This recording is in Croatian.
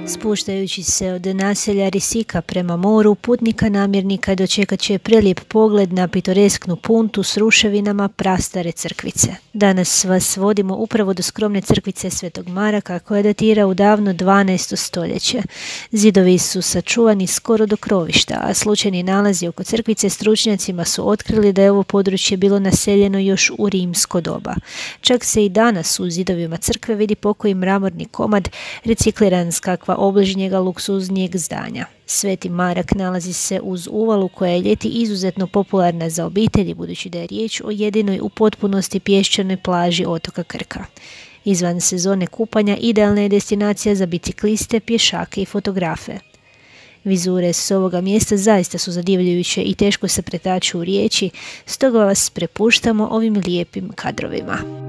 Spuštajući se od naselja Risika prema moru, putnika namjernika dočekat će prelijep pogled na pitoresknu puntu s ruševinama prastare crkvice. Danas vas vodimo upravo do skromne crkvice Svetog Maraka koja datira u davno 12. stoljeće. Zidovi su sačuvani skoro do krovišta, a slučajni nalazi oko crkvice stručnjacima su otkrili da je ovo područje bilo naseljeno još u rimsko doba. Čak se i danas u zidovima crkve vidi pokoji mramorni komad recikliran s kakva obližnjega luksuznijeg zdanja. Sveti Marak nalazi se uz uvalu koja je ljeti izuzetno popularna za obitelji, budući da je riječ o jedinoj u potpunosti pješčanoj plaži otoka Krka. Izvan sezone kupanja idealna je destinacija za bicikliste, pješake i fotografe. Vizure s ovoga mjesta zaista su zadivljujuće i teško se pretaču u riječi, stoga vas prepuštamo ovim lijepim kadrovima.